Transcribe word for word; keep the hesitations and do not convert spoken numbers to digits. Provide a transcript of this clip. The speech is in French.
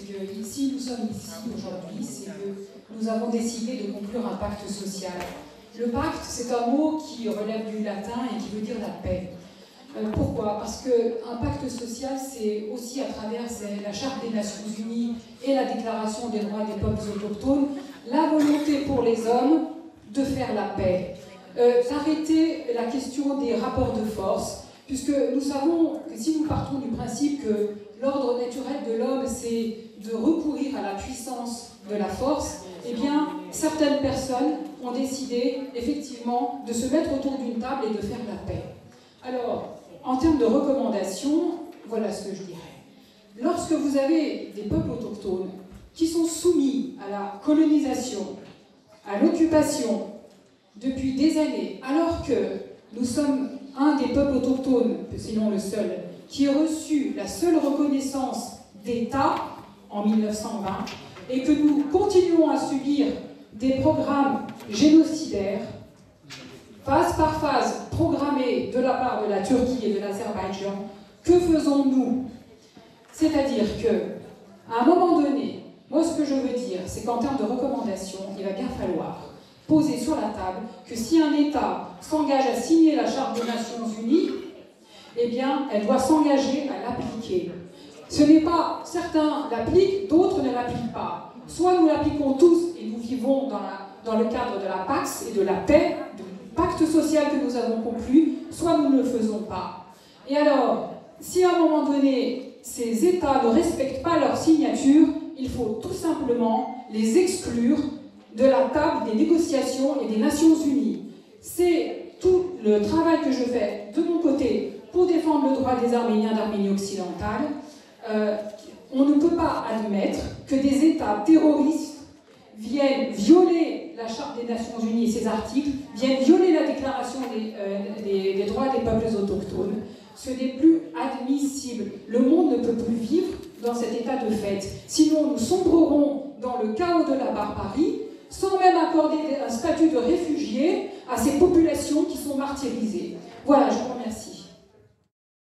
que si nous sommes ici aujourd'hui, c'est que nous avons décidé de conclure un pacte social. Le pacte, c'est un mot qui relève du latin et qui veut dire la paix. Euh, pourquoi? Parce qu'un pacte social, c'est aussi à travers la Charte des Nations Unies et la Déclaration des droits des peuples autochtones, la volonté pour les hommes de faire la paix, euh, d'arrêter la question des rapports de force, puisque nous savons que si nous partons du principe que l'ordre naturel de l'homme, c'est de recourir à la puissance de la force, eh bien, certaines personnes ont décidé, effectivement, de se mettre autour d'une table et de faire la paix. Alors, en termes de recommandations, voilà ce que je dirais. Lorsque vous avez des peuples autochtones qui sont soumis à la colonisation, à l'occupation, depuis des années, alors que nous sommes un des peuples autochtones, sinon le seul, qui a reçu la seule reconnaissance d'État en mille neuf cent vingt, et que nous continuons à subir des programmes génocidaires, phase par phase programmés de la part de la Turquie et de l'Azerbaïdjan, que faisons-nous? C'est-à-dire qu'à un moment donné, moi ce que je veux dire, c'est qu'en termes de recommandations, il va bien falloir poser sur la table que si un État s'engage à signer la Charte des Nations Unies, eh bien, elle doit s'engager à l'appliquer. Ce n'est pas, certains l'appliquent, d'autres ne l'appliquent pas. Soit nous l'appliquons tous et nous vivons dans, la, dans le cadre de la Pax et de la paix, du pacte social que nous avons conclu, soit nous ne le faisons pas. Et alors, si à un moment donné, ces États ne respectent pas leur signature, il faut tout simplement les exclure de la table des négociations et des Nations Unies. C'est tout le travail que je fais de mon côté pour défendre le droit des Arméniens d'Arménie occidentale. Euh, on ne peut pas admettre que des États terroristes viennent violer la Charte des Nations Unies et ses articles, viennent violer la Déclaration des, euh, des, des droits des peuples autochtones. Ce n'est plus admissible. Le monde ne peut plus vivre dans cet état de fait. Sinon, nous sombrerons dans le chaos de la barbarie, sans même accorder un statut de réfugié à ces populations qui sont martyrisées. Voilà, je vous remercie.